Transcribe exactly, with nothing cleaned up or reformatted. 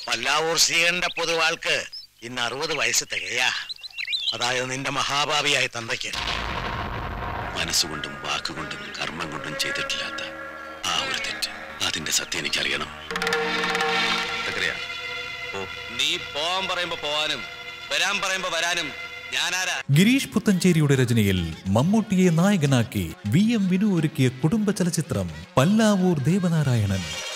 പല്ലാവൂർ ശ്രീകണ്ഠ പൊതുവാൾക്ക് ഇന്ന് അറുപത് വയസ്സ് തികയാ. അതായത് നിന്റെ മഹാഭാവിയായ തന്തയ്ക്ക്. മനസ്സുകൊണ്ടും വാക്കുകൊണ്ടും കർമ്മം കൊണ്ടും ചെയ്തിട്ടില്ലാത്ത ആ ഒരു തെറ്റ്, അതിന്റെ സത്യം എനിക്കറിയണം. നീ പോവാൻ പറയുമ്പോ പോവാനും വരാൻ പറയുമ്പോ വരാനും ഞാനാരാ? ഗിരീഷ് പുത്തഞ്ചേരിയുടെ രചനയിൽ മമ്മൂട്ടിയെ നായകനാക്കി വി എം വിനു ഒരുക്കിയ കുടുംബ ചലച്ചിത്രം പല്ലാവൂർ ദേവനാരായണൻ.